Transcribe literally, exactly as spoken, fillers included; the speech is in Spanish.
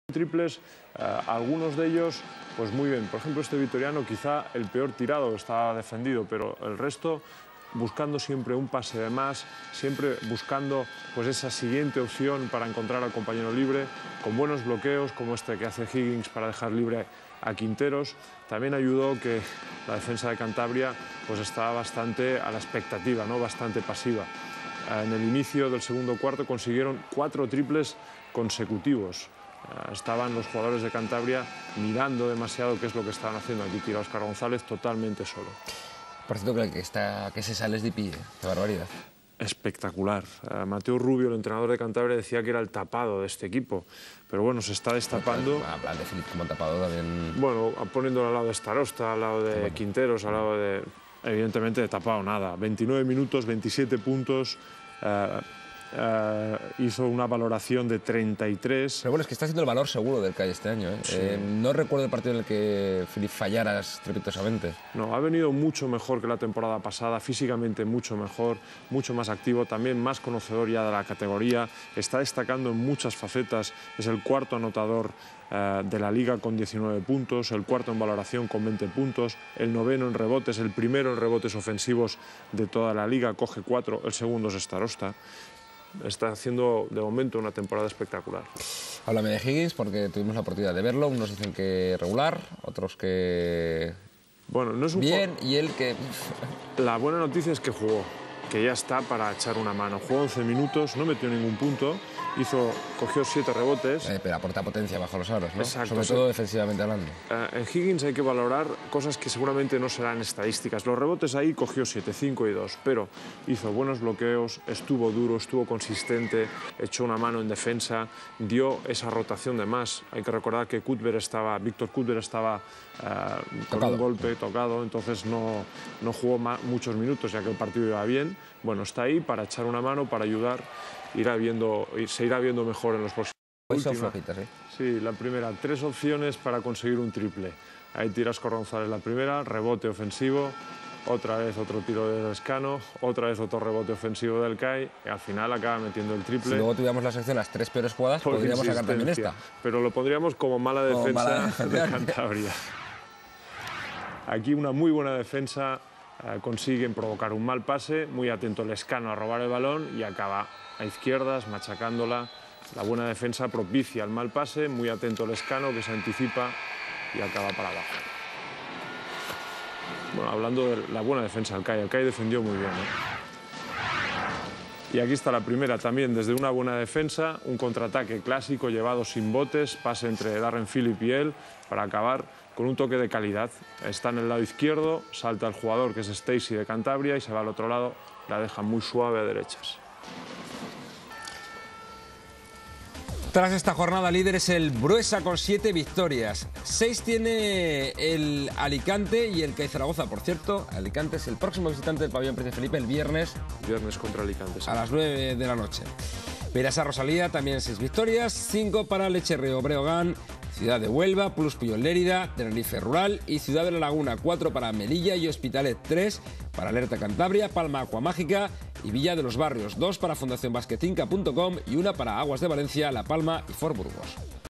Triples, eh, algunos de ellos pues muy bien. Por ejemplo, este vitoriano quizá el peor tirado, estaba defendido, pero el resto buscando siempre un pase de más, siempre buscando pues esa siguiente opción para encontrar al compañero libre, con buenos bloqueos como este que hace Higgins para dejar libre a Quinteros. También ayudó que la defensa de Cantabria pues estaba bastante a la expectativa, ¿no? Bastante pasiva. En el inicio del segundo cuarto consiguieron cuatro triples consecutivos. Estaban los jugadores de Cantabria mirando demasiado qué es lo que estaban haciendo. Aquí tira Óscar González totalmente solo. Por cierto, que, está, que se sale es de pie, qué barbaridad. Espectacular. Uh, Mateo Rubio, el entrenador de Cantabria, decía que era el tapado de este equipo. Pero bueno, se está destapando. Hablar de Filip como tapado también. Bueno, poniéndolo al lado de Starosta, al lado de bueno. Quinteros, al lado de... Evidentemente de tapado nada. veintinueve minutos, veintisiete puntos. Uh, Uh, hizo una valoración de treinta y tres. Pero bueno, es que está siendo el valor seguro del C A I este año. ¿eh? Sí. Eh, no recuerdo el partido en el que Filip fallara estrepitosamente. No, ha venido mucho mejor que la temporada pasada, físicamente mucho mejor, mucho más activo, también más conocedor ya de la categoría. Está destacando en muchas facetas. Es el cuarto anotador uh, de la liga con diecinueve puntos, el cuarto en valoración con veinte puntos, el noveno en rebotes, el primero en rebotes ofensivos de toda la liga, coge cuatro, el segundo es Starosta. Está haciendo de momento una temporada espectacular. Háblame de Higgins porque tuvimos la oportunidad de verlo. Unos dicen que regular, otros que bueno, no es un bien y él que... La buena noticia es que jugó, que ya está para echar una mano. Jugó once minutos, no metió ningún punto, hizo, cogió siete rebotes. Eh, pero aporta potencia bajo los aros, ¿no? Exacto. Sobre todo defensivamente hablando. Eh, en Higgins hay que valorar cosas que seguramente no serán estadísticas. Los rebotes ahí cogió siete, cinco y dos, pero hizo buenos bloqueos, estuvo duro, estuvo consistente, echó una mano en defensa, dio esa rotación de más. Hay que recordar que Cuthbert estaba, Víctor Cuthbert estaba eh, con un golpe tocado, entonces no, no jugó muchos minutos ya que el partido iba bien. Bueno, está ahí para echar una mano, para ayudar. Irá viendo, se irá viendo mejor en los próximos. Hoy son flojitas, ¿eh? Sí, la primera, tres opciones para conseguir un triple. Ahí tira Óscar González la primera, rebote ofensivo, otra vez otro tiro de Lescano, otra vez otro rebote ofensivo del C A I, y al final acaba metiendo el triple. Si luego tuviéramos la sección las tres peores jugadas, podríamos sacar también esta. Pero lo pondríamos como mala defensa, como mala defensa de Cantabria. Aquí una muy buena defensa, eh, consiguen provocar un mal pase, muy atento Lescano a robar el balón y acaba a izquierdas, machacándola. La buena defensa propicia el mal pase, muy atento Lescano que se anticipa y acaba para abajo. Bueno, hablando de la buena defensa del C A I, el C A I defendió muy bien, ¿eh? Y aquí está la primera también, desde una buena defensa, un contraataque clásico llevado sin botes, pase entre Darren Phillip y él para acabar con un toque de calidad. Está en el lado izquierdo, salta el jugador que es Stacey de Cantabria y se va al otro lado, la deja muy suave a derechas. Tras esta jornada líder es el Bruesa con siete victorias. Seis tiene el Alicante y el C A I Zaragoza. Por cierto, Alicante es el próximo visitante del pabellón Príncipe Felipe el viernes. Viernes contra Alicante. Sí. A las nueve de la noche. Verasa Rosalía también seis victorias, cinco para Lecherrío Breogán, Ciudad de Huelva, Plus Puyol Lérida, Tenerife Rural y Ciudad de la Laguna, cuatro para Melilla y Hospitalet, tres para Alerta Cantabria, Palma Acuamágica y Villa de los Barrios, dos para Fundación Basquetinca punto com y una para Aguas de Valencia, La Palma y Fort Burgos.